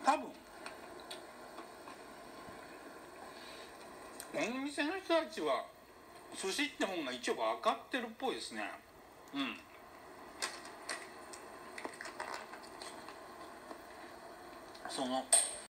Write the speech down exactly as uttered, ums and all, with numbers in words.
多分この店の人たちは寿司って本が一応分かってるっぽいですね。うん。その